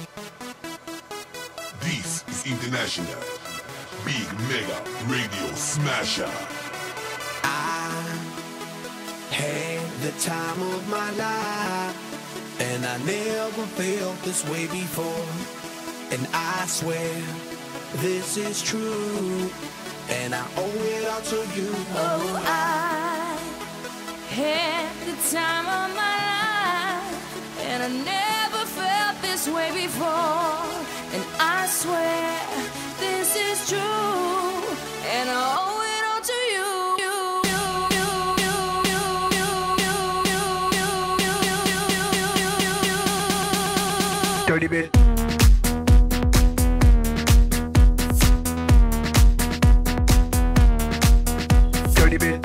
This is International Big Mega Radio Smasher. I had the time of my life, and I never felt this way before. And I swear this is true, and I owe it all to you. Oh, I had the time of my life, and I never felt this way before. And I swear this is true, and I owe it all to you. Dirty bit. Dirty bit.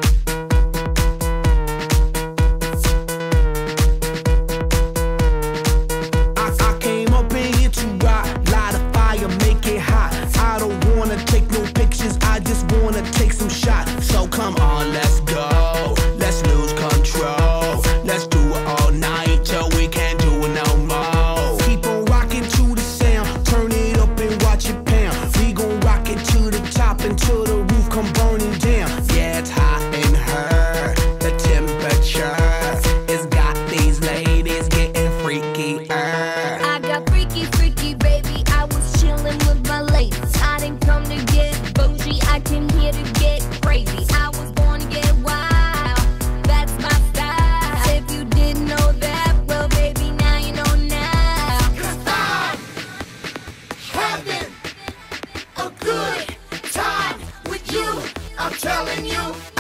I came up in here to rock, light a fire, make it hot. I don't wanna take no pictures, I just wanna take some shots. So come on, let's go, let's lose control. Let's do it all night till we can't do it no more. Keep on rocking to the sound, turn it up and watch it pound. We gon' rock it to the top until the roof come burning down. Yeah, it's hot in her, the temperature has got these ladies getting freaky. I got freaky, freaky, baby. I was chillin' with my ladies. I didn't come to get bougie, I came here to get crazy. I was born to get wild, that's my style. If you didn't know that, well, baby, now you know now. 'Cause I'm having a good time with you. I'm telling you.